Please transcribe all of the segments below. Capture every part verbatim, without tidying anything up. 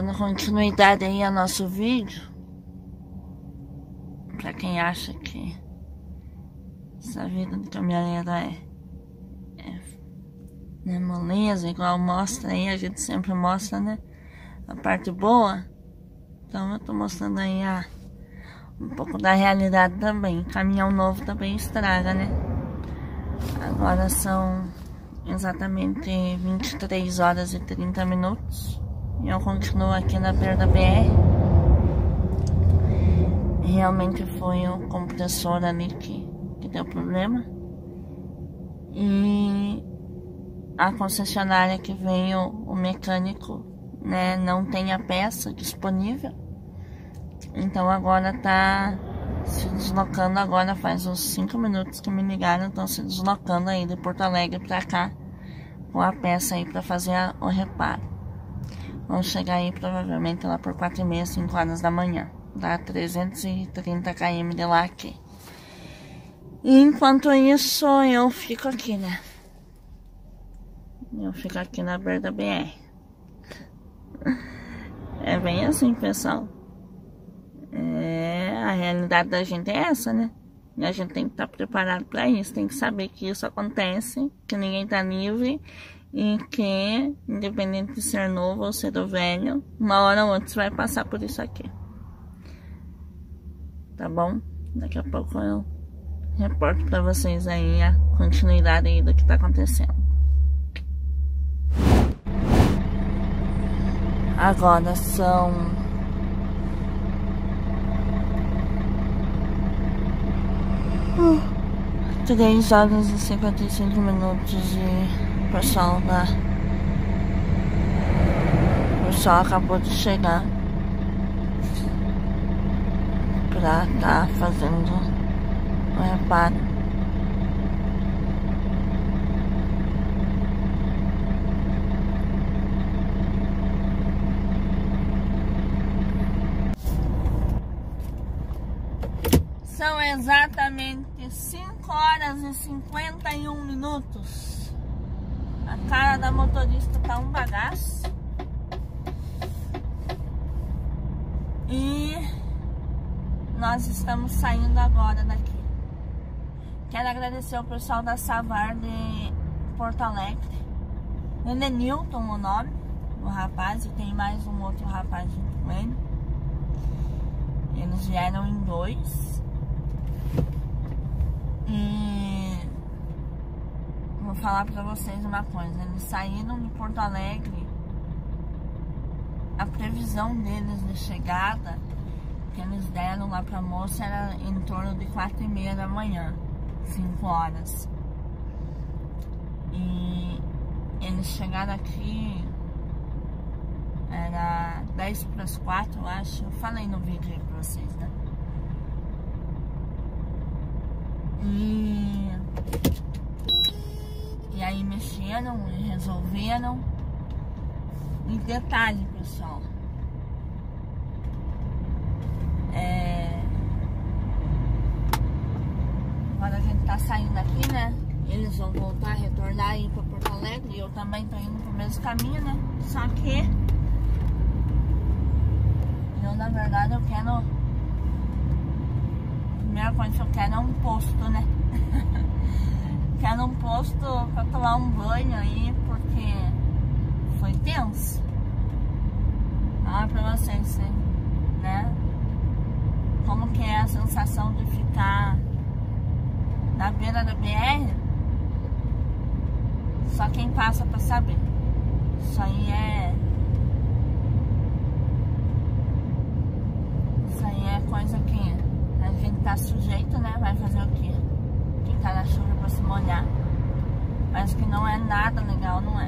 dando continuidade aí ao nosso vídeo. Pra quem acha que essa vida de caminhoneiro é, é, é moleza, igual mostra aí, a gente sempre mostra, né? A parte boa. Então eu tô mostrando aí a, um pouco da realidade também. Caminhão novo também estraga, né? Agora são exatamente vinte e três horas e trinta minutos. E eu continuo aqui na beira da B R. Realmente foi o compressor ali que, que deu problema. E a concessionária que veio, o mecânico, né, não tem a peça disponível. Então agora tá se deslocando, agora faz uns cinco minutos que me ligaram, estão se deslocando aí de Porto Alegre pra cá com a peça aí pra fazer a, o reparo. Vamos chegar aí provavelmente lá por quatro e meia, cinco horas da manhã. Dá trezentos e trinta quilômetros de lá aqui. E enquanto isso eu fico aqui, né? Eu fico aqui na beira da B R. É bem assim, pessoal. É, a realidade da gente é essa, né? E a gente tem que estar preparado para isso. Tem que saber que isso acontece, que ninguém tá livre. E que, independente de ser novo ou ser velho, uma hora ou outra você vai passar por isso aqui. Tá bom? Daqui a pouco eu reporto pra vocês aí a continuidade aí do que tá acontecendo. Agora são uh, três horas e cinquenta e cinco minutos e o pessoal da o pessoal acabou de chegar pra tá fazendo o reparo. São exatamente cinco horas e cinquenta e um minutos. A cara da motorista tá um bagaço. E nós estamos saindo agora daqui. Quero agradecer ao pessoal da Savar de Porto Alegre. Ele é Newton o nome, o rapaz, e tem mais um outro rapaz junto com ele. Eles vieram em dois. E vou falar pra vocês uma coisa. Eles saíram de Porto Alegre. A previsão deles de chegada que eles deram lá pra moça era em torno de quatro e meia da manhã, cinco horas. E eles chegaram aqui, era dez para as quatro, eu acho. Eu falei no vídeo aí pra vocês, né? E, e aí mexeram e resolveram. E detalhe, pessoal, é... agora a gente tá saindo daqui, né? Eles vão voltar, retornar e ir pra Porto Alegre. E eu também tô indo pro mesmo caminho, né? Só que eu, na verdade, eu quero... A primeira coisa que eu quero é um posto, né? Quero um posto pra tomar um banho aí, porque foi tenso. Olha pra vocês, né? Como que é a sensação de ficar na beira da B R? Só quem passa pra saber. Isso aí é... Isso aí é coisa que a gente tá sujeito, né? Vai fazer o quê? Quem tá na chuva pra se molhar. Mas que não é nada legal, não é?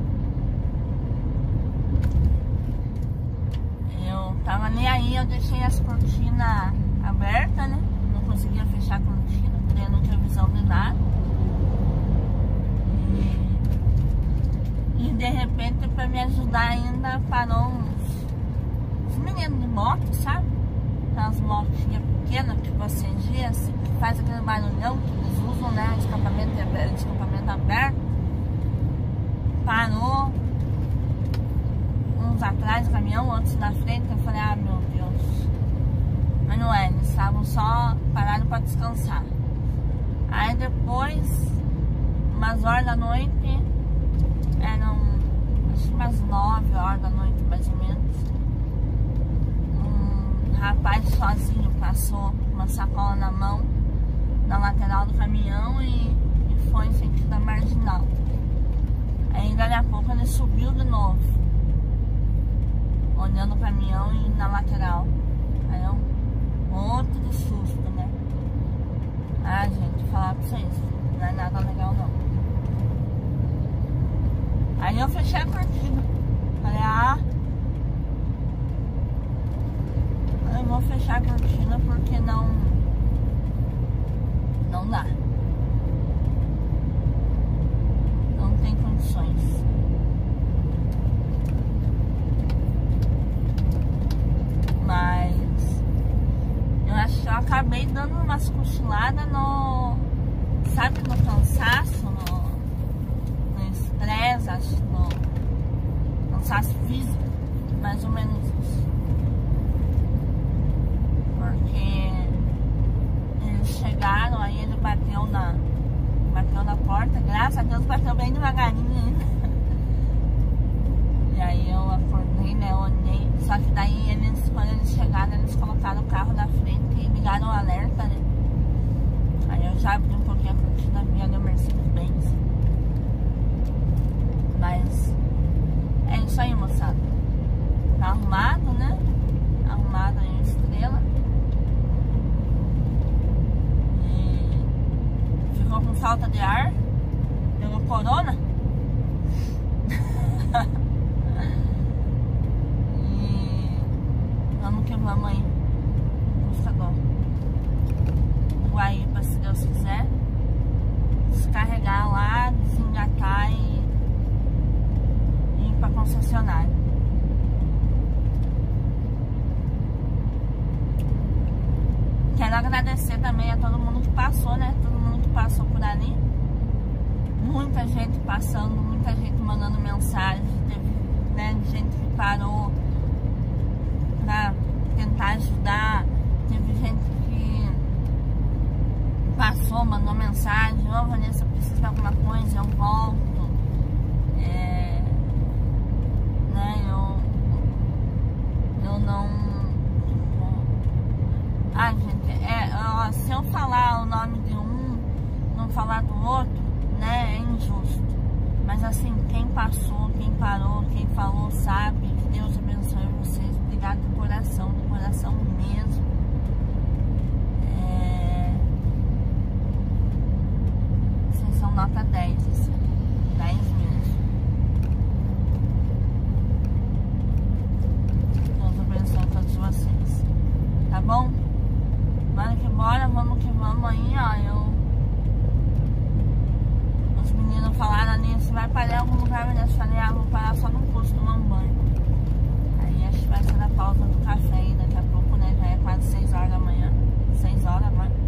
Eu tava nem aí, eu deixei as cortinas abertas, né? Não conseguia fechar a cortina, porque eu não tinha visão de nada. E, e de repente, pra me ajudar ainda, parou uns, uns meninos de moto, sabe? Aquelas motinhas pequenas que você gira, assim, que faz aquele barulhão que eles usam, né? Escapamento aberto, escapamento aberto. Parou uns atrás, caminhão caminhão, outros na frente. Eu falei, ah, meu Deus. Mas não é, eles estavam só parados para descansar. Aí depois, umas horas da noite, eram acho que umas nove horas da noite mais ou menos, um rapaz sozinho passou com uma sacola na mão, na lateral do caminhão e, e foi em sentido marginal. Aí dali a pouco ele subiu de novo, olhando o caminhão e na lateral. Aí eu, outro susto, né? Ah, gente, falar pra vocês, não é nada legal não. Aí eu fechei a cortina. Falei, ah, eu vou fechar a cortina porque não, não dá. Não tem condições. Mas eu acho que eu acabei dando umas cochiladas no, sabe, no cansaço, no, no estresse, acho, no cansaço físico, mais ou menos isso. Porque eles chegaram, aí ele bateu na, bateu na porta, graças a Deus bateu bem devagarinho ainda. E aí eu acordei, né, eu olhei, só que daí eles, quando eles chegaram, eles colocaram o carro na frente e ligaram o alerta, né? Aí eu já abri um pouquinho a cortina, vi ali o Mercedes-Benz. Mas é isso aí, moçada. Tá arrumado, né? Arrumado aí a estrela. E ficou com falta de ar. Pegou corona. E vamos que vamos aí. Busca do Guaíba, se Deus quiser. Descarregar lá, desengatar e ir pra concessionária. Quero agradecer também a todo mundo que passou, né? Todo mundo que passou por ali. Muita gente passando, muita gente mandando mensagem. Teve, né, gente que parou pra tentar ajudar. Teve gente que passou, mandou mensagem. Ô, oh, Vanessa, precisa de alguma coisa, eu volto. É, né, eu, eu não... Ai, gente, é, ó, se eu falar o nome de um, não falar do outro, né, é injusto. Mas assim, quem passou, quem parou, quem falou, sabe. Que Deus abençoe vocês. Obrigado do coração, do coração mesmo. É... Vocês são nota dez, assim. dez mesmo. Deus abençoe todos vocês. Tá bom? Bora que bora, vamos que vamos aí, ó. Eu... Os meninos falaram ali, você vai parar em algum lugar, eu falei, ah, vou parar só no posto tomar um banho. Aí acho que vai ser na pausa do café aí daqui a pouco, né? Já é quase seis horas da manhã. seis horas agora.